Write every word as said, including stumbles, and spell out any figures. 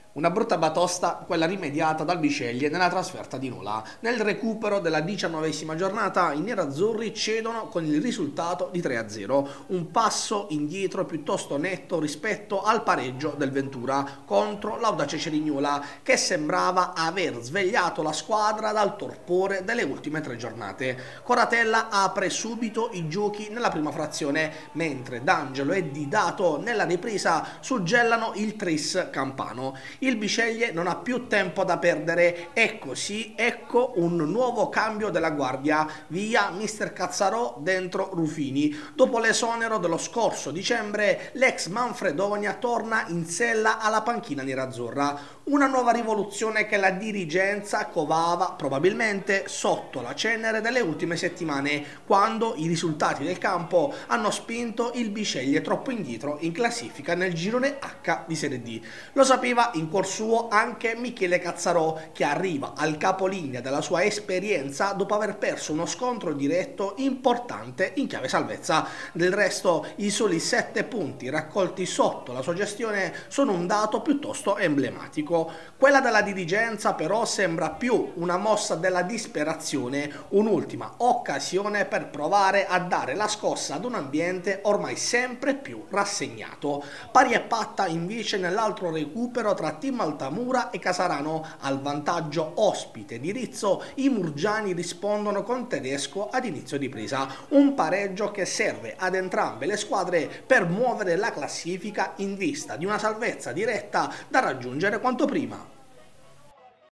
Una brutta batosta, quella rimediata dal Biceglie nella trasferta di Nola. Nel recupero della diciannovesima giornata i nerazzurri cedono con il risultato di tre a zero, un passo indietro piuttosto netto rispetto al pareggio del Ventura contro l'Audace Cerignola, che sembrava aver svegliato la squadra dal torpore delle ultime tre giornate. Coratella apre subito i giochi nella prima frazione, mentre D'Angelo e Didato nella ripresa suggellano il tris campano. Il Biceglie non ha più tempo da perdere e così ecco un nuovo cambio della guardia, via mister Cazzarò dentro Rufini. Dopo l'esonero dello scorso dicembre, l'ex Manfredonia torna in sella alla panchina nerazzurra. Una nuova rivoluzione che la dirigenza covava probabilmente sotto la cenere delle ultime settimane, quando i risultati del campo hanno spinto il Biceglie troppo indietro in classifica nel girone H di Serie D. Lo sapeva in cuor suo anche Michele Cazzarò, che arriva al capolinea della sua esperienza dopo aver perso uno scontro diretto importante in chiave salvezza. Del resto, i soli sette punti raccolti sotto la sua gestione sono un dato piuttosto emblematico. Quella della dirigenza però sembra più una mossa della disperazione, un'ultima occasione per provare a dare la scossa ad un ambiente ormai sempre più rassegnato. Pari e patta invece nell'altro recupero tra Team Altamura e Casarano. Al vantaggio ospite di Rizzo i murgiani rispondono con Tedesco ad inizio di presa, un pareggio che serve ad entrambe le squadre per muovere la classifica in vista di una salvezza diretta da raggiungere quanto prima.